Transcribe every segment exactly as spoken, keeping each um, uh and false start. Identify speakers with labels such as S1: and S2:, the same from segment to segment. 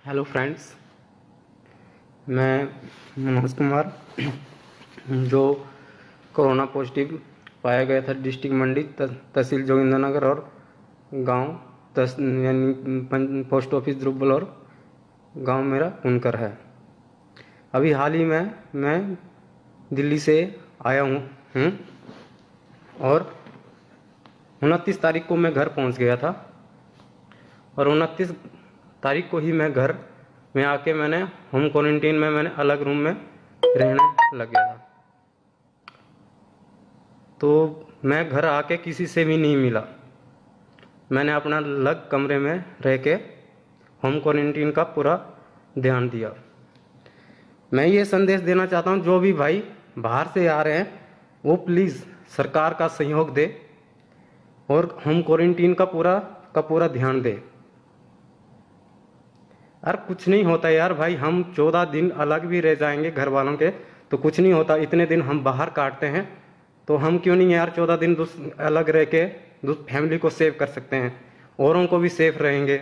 S1: Hello friends, मैं मनोज कुमार जो corona positive पाया गया था डिस्ट्रिक्ट मंडी तहसील जोगिंद्रनगर और गांव तस यानी पोस्ट ऑफिस द्रुबल और गांव मेरा उनकर है। अभी हाल ही में मैं दिल्ली से आया हूँ हूँ और उनतीस तारीख को मैं घर पहुँच गया था और उनतीस तारीख को ही मैं घर में आके मैंने होम क्वारंटीन में मैंने अलग रूम में रहने लग गया था। तो मैं घर आके किसी से भी नहीं मिला, मैंने अपना अलग कमरे में रह के होम क्वारंटीन का पूरा ध्यान दिया। मैं ये संदेश देना चाहता हूँ, जो भी भाई बाहर से आ रहे हैं वो प्लीज़ सरकार का सहयोग दे और होम क्वारंटीन का पूरा का पूरा ध्यान दे। यार कुछ नहीं होता यार भाई, हम चौदह दिन अलग भी रह जाएंगे घर वालों के तो कुछ नहीं होता। इतने दिन हम बाहर काटते हैं तो हम क्यों नहीं यार चौदह दिन अलग रह के फैमिली को सेव कर सकते हैं, औरों को भी सेफ रहेंगे।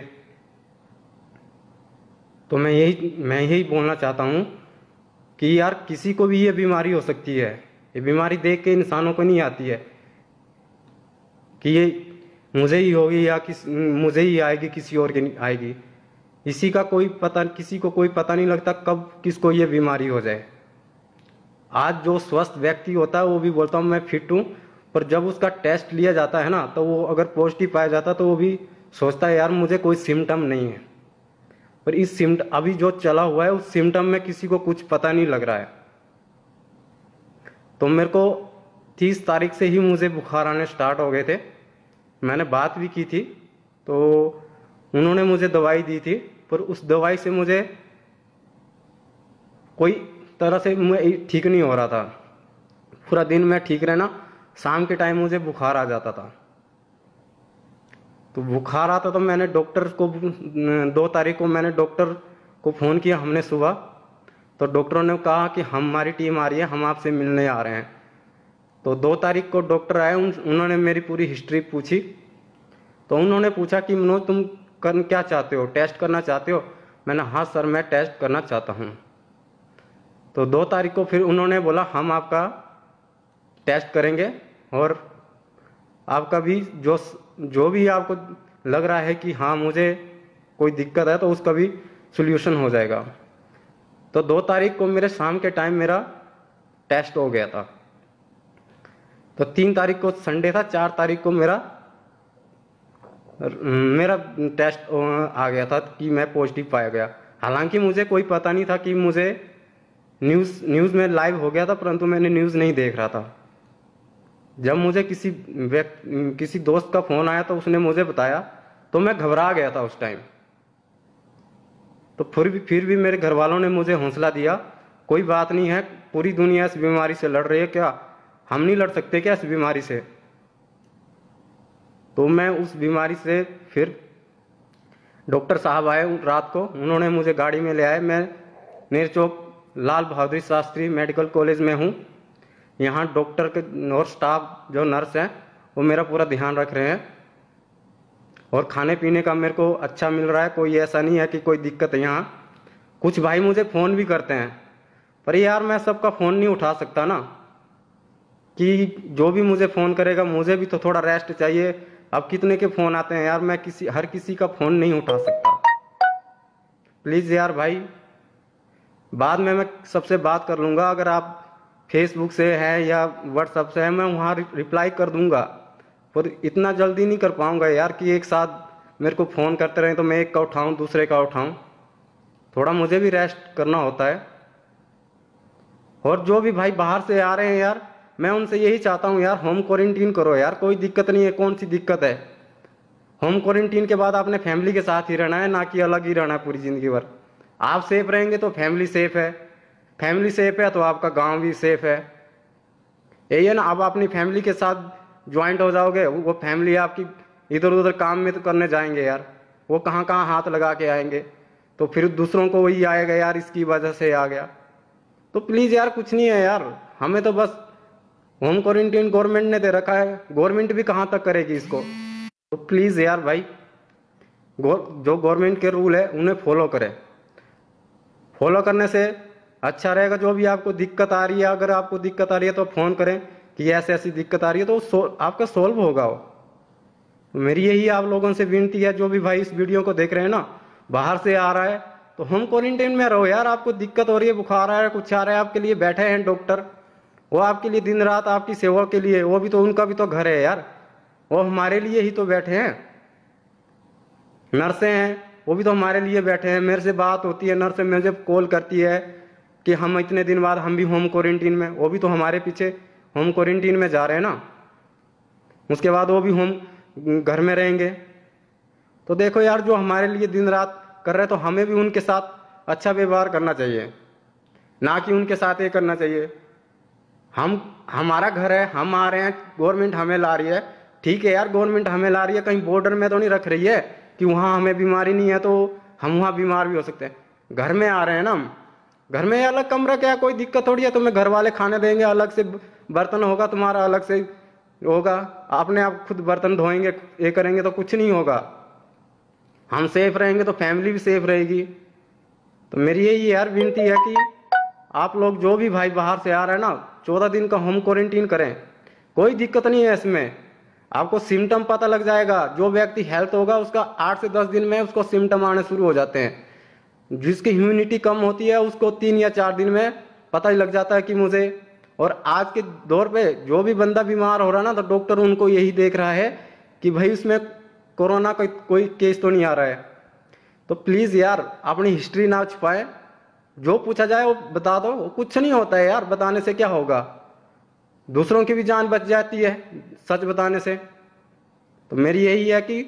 S1: तो मैं यही मैं यही बोलना चाहता हूँ कि यार किसी को भी ये बीमारी हो सकती है। ये बीमारी देख के इंसानों को नहीं आती है कि ये मुझे ही होगी या किस मुझे ही आएगी, किसी और के नहीं आएगी। इसी का कोई पता किसी को कोई पता नहीं लगता कब किसको ये बीमारी हो जाए। आज जो स्वस्थ व्यक्ति होता है वो भी बोलता हूँ मैं फिट हूँ, पर जब उसका टेस्ट लिया जाता है ना तो वो अगर पॉजिटिव पाया जाता है तो वो भी सोचता है यार मुझे कोई सिम्टम नहीं है। पर इस सिम्टम अभी जो चला हुआ है उस सिम्टम में किसी को कुछ पता नहीं लग रहा है। तो मेरे को तीस तारीख से ही मुझे बुखार आने स्टार्ट हो गए थे। मैंने बात भी की थी तो उन्होंने मुझे दवाई दी थी, पर उस दवाई से मुझे कोई तरह से मैं ठीक नहीं हो रहा था। पूरा दिन मैं ठीक रहना, शाम के टाइम मुझे बुखार आ जाता था। तो बुखार आता तो मैंने डॉक्टर को दो तारीख को मैंने डॉक्टर को फ़ोन किया हमने सुबह, तो डॉक्टरों ने कहा कि हमारी टीम आ रही है, हम आपसे मिलने आ रहे हैं। तो दो तारीख को डॉक्टर आए, उन, उन्होंने मेरी पूरी हिस्ट्री पूछी। तो उन्होंने पूछा कि मनोज तुम कर क्या चाहते हो, टेस्ट करना चाहते हो? मैंने हाँ सर मैं टेस्ट करना चाहता हूँ। तो दो तारीख को फिर उन्होंने बोला हम आपका टेस्ट करेंगे और आपका भी जो जो भी आपको लग रहा है कि हाँ मुझे कोई दिक्कत है तो उसका भी सॉल्यूशन हो जाएगा। तो दो तारीख को मेरे शाम के टाइम मेरा टेस्ट हो गया था। तो तीन तारीख को संडे था, चार तारीख को मेरा मेरा टेस्ट आ गया था कि मैं पॉजिटिव पाया गया। हालांकि मुझे कोई पता नहीं था कि मुझे न्यूज़ न्यूज़ में लाइव हो गया था, परंतु मैंने न्यूज़ नहीं देख रहा था। जब मुझे किसी व्यक्ति किसी दोस्त का फ़ोन आया तो उसने मुझे बताया तो मैं घबरा गया था उस टाइम। तो फिर भी फिर भी मेरे घर वालों ने मुझे हौसला दिया, कोई बात नहीं है, पूरी दुनिया इस बीमारी से लड़ रही है, क्या हम नहीं लड़ सकते क्या इस बीमारी से? तो मैं उस बीमारी से फिर डॉक्टर साहब आए रात को, उन्होंने मुझे गाड़ी में ले आए। मैं नेर चौक लाल बहादुर शास्त्री मेडिकल कॉलेज में हूँ। यहाँ डॉक्टर के और स्टाफ जो नर्स हैं वो मेरा पूरा ध्यान रख रहे हैं और खाने पीने का मेरे को अच्छा मिल रहा है। कोई ऐसा नहीं है कि कोई दिक्कत है यहाँ। कुछ भाई मुझे फ़ोन भी करते हैं, पर यार मैं सबका फ़ोन नहीं उठा सकता ना, कि जो भी मुझे फ़ोन करेगा मुझे भी तो थोड़ा रेस्ट चाहिए। अब कितने के फ़ोन आते हैं यार, मैं किसी हर किसी का फ़ोन नहीं उठा सकता। प्लीज़ यार भाई, बाद में मैं सबसे बात कर लूँगा, अगर आप फेसबुक से है या व्हाट्सएप से है मैं वहाँ रिप्लाई कर दूँगा, पर इतना जल्दी नहीं कर पाऊँगा यार कि एक साथ मेरे को फ़ोन करते रहें तो मैं एक का उठाऊँ दूसरे का उठाऊँ। थोड़ा मुझे भी रेस्ट करना होता है। और जो भी भाई बाहर से आ रहे हैं यार, मैं उनसे यही चाहता हूँ यार होम क्वारंटीन करो यार, कोई दिक्कत नहीं है। कौन सी दिक्कत है? होम क्वारंटीन के बाद आपने फैमिली के साथ ही रहना है, ना कि अलग ही रहना है पूरी ज़िंदगी भर। आप सेफ रहेंगे तो फैमिली सेफ है, फैमिली सेफ है तो आपका गांव भी सेफ है। यही है ना, अब अपनी फैमिली के साथ ज्वाइंट हो जाओगे, वो फैमिली आपकी इधर उधर काम में तो करने जाएंगे यार, वो कहाँ कहाँ हाथ लगा के आएंगे, तो फिर दूसरों को वही आएगा यार इसकी वजह से आ गया। तो प्लीज़ यार कुछ नहीं है यार, हमें तो बस होम क्वारंटीन गवर्नमेंट ने दे रखा है, गवर्नमेंट भी कहाँ तक करेगी इसको। तो प्लीज़ यार भाई, जो गवर्नमेंट के रूल है उन्हें फॉलो करें। फॉलो करने से अच्छा रहेगा। जो भी आपको दिक्कत आ रही है, अगर आपको दिक्कत आ रही है तो फ़ोन करें कि ऐसे ऐसी दिक्कत आ रही है, तो सो, आपका सोल्व होगा वो। मेरी यही आप लोगों से विनती है, जो भी भाई इस वीडियो को देख रहे हैं ना, बाहर से आ रहा है तो होम क्वारंटाइन में रहो यार। आपको दिक्कत हो रही है, बुखार आ रहा है, कुछ आ रहा है, आपके लिए बैठे हैं डॉक्टर, वो आपके लिए दिन रात आपकी सेवा के लिए, वो भी तो उनका भी तो घर है यार, वो हमारे लिए ही तो बैठे हैं। नर्सें हैं, वो भी तो हमारे लिए बैठे हैं। मेरे से बात होती है, नर्स मुझे कॉल करती है कि हम इतने दिन बाद हम भी होम क्वारंटीन में, वो भी तो हमारे पीछे होम क्वारंटीन में जा रहे हैं ना, उसके बाद वो भी होम घर में रहेंगे। तो देखो यार, जो हमारे लिए दिन रात कर रहे हैं तो हमें भी उनके साथ अच्छा व्यवहार करना चाहिए, ना कि उनके साथ ये करना चाहिए। हम हमारा घर है, हम आ रहे हैं, गवर्नमेंट हमें ला रही है, ठीक है यार, गवर्नमेंट हमें ला रही है, कहीं बॉर्डर में तो नहीं रख रही है कि वहाँ हमें बीमारी नहीं है तो हम वहाँ बीमार भी हो सकते हैं। घर में आ रहे हैं ना हम, घर में अलग कमरा, क्या कोई दिक्कत थोड़ी है। तुम्हें घर वाले खाने देंगे, अलग से बर्तन होगा तुम्हारा, अलग से होगा, आपने आप खुद बर्तन धोएंगे, ये करेंगे तो कुछ नहीं होगा। हम सेफ रहेंगे तो फैमिली भी सेफ रहेगी। तो मेरी यही यार विनती है कि आप लोग जो भी भाई बाहर से आ रहे हैं ना, चौदह दिन का होम क्वारंटीन करें, कोई दिक्कत नहीं है इसमें। आपको सिम्टम पता लग जाएगा, जो व्यक्ति हेल्थ होगा उसका आठ से दस दिन में उसको सिम्टम आने शुरू हो जाते हैं। जिसकी ह्यूमिनिटी कम होती है उसको तीन या चार दिन में पता ही लग जाता है कि मुझे। और आज के दौर पे जो भी बंदा बीमार हो रहा है ना, तो डॉक्टर उनको यही देख रहा है कि भाई उसमें कोरोना का कोई केस तो नहीं आ रहा है। तो प्लीज़ यार अपनी हिस्ट्री ना छुपाए, जो पूछा जाए वो बता दो, वो कुछ नहीं होता है यार, बताने से क्या होगा, दूसरों की भी जान बच जाती है सच बताने से। तो मेरी यही है कि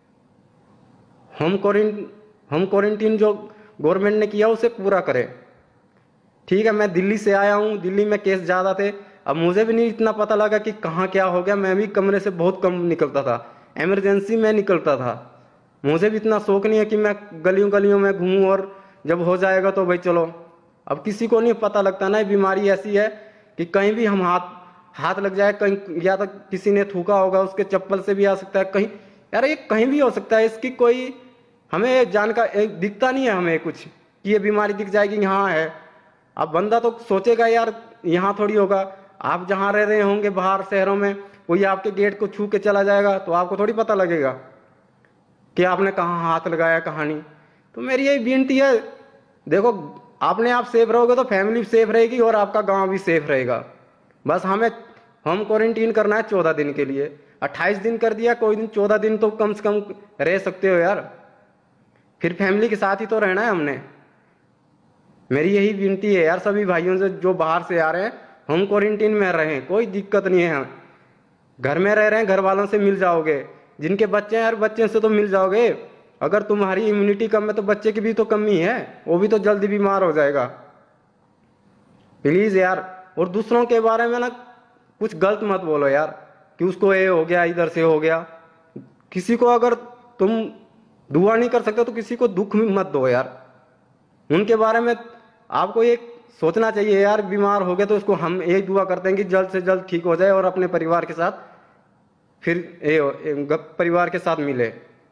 S1: होम क्वारंटीन होम क्वारंटीन जो गवर्नमेंट ने किया उसे पूरा करें। ठीक है, मैं दिल्ली से आया हूँ, दिल्ली में केस ज़्यादा थे, अब मुझे भी नहीं इतना पता लगा कि कहाँ क्या हो गया। मैं भी कमरे से बहुत कम निकलता था, इमरजेंसी में निकलता था। मुझे भी इतना शौक नहीं है कि मैं गलियों गलियों में घूमूं और जब हो जाएगा तो भाई चलो। अब किसी को नहीं पता लगता ना, बीमारी ऐसी है कि कहीं भी हम हाथ हाथ लग जाए, कहीं या तो किसी ने थूका होगा उसके चप्पल से भी आ सकता है, कहीं यार ये कहीं भी हो सकता है। इसकी कोई हमें जानकारी दिखता नहीं है हमें कुछ कि ये बीमारी दिख जाएगी यहाँ है। अब बंदा तो सोचेगा यार यहाँ थोड़ी होगा। आप जहाँ रह रहे होंगे बाहर शहरों में, कोई आपके गेट को छू के चला जाएगा तो आपको थोड़ी पता लगेगा कि आपने कहाँ हाथ लगाया कहाँ नहीं। तो मेरी यही विनती है, देखो आपने आप सेफ रहोगे तो फैमिली सेफ रहेगी और आपका गांव भी सेफ रहेगा। बस हमें होम क्वारंटीन करना है चौदह दिन के लिए। अट्ठाईस दिन कर दिया, कोई दिन चौदह दिन तो कम से कम रह सकते हो यार, फिर फैमिली के साथ ही तो रहना है हमने। मेरी यही विनती है यार सभी भाइयों से, जो बाहर से आ रहे हैं होम क्वारंटीन में रहें, कोई दिक्कत नहीं है। घर में रह रहे हैं, घर वालों से मिल जाओगे, जिनके बच्चे हैं यार बच्चे से तो मिल जाओगे। अगर तुम्हारी इम्यूनिटी कम है तो बच्चे की भी तो कमी है, वो भी तो जल्दी बीमार हो जाएगा। प्लीज यार, और दूसरों के बारे में ना कुछ गलत मत बोलो यार कि उसको ये हो गया, इधर से हो गया। किसी को अगर तुम दुआ नहीं कर सकते तो किसी को दुख मत दो यार। उनके बारे में आपको ये सोचना चाहिए यार, बीमार हो गए तो उसको हम यही दुआ करते हैं कि जल्द से जल्द ठीक हो जाए और अपने परिवार के साथ फिर ये, ये परिवार के साथ मिले।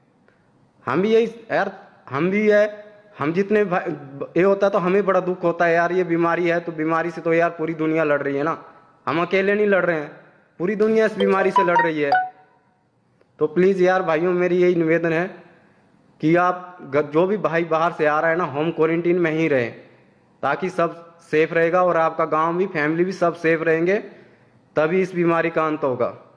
S1: हम भी यही यार, हम भी है, हम जितने ये होता है तो हमें बड़ा दुख होता है यार। ये बीमारी है तो बीमारी से तो यार पूरी दुनिया लड़ रही है ना, हम अकेले नहीं लड़ रहे हैं, पूरी दुनिया इस बीमारी से लड़ रही है। तो प्लीज़ यार भाइयों, मेरी यही निवेदन है कि आप जो भी भाई बाहर से आ रहा है ना, होम क्वारंटीन में ही रहें, ताकि सब सेफ रहेगा और आपका गांव भी, फैमिली भी सब सेफ रहेंगे, तभी इस बीमारी का अंत होगा।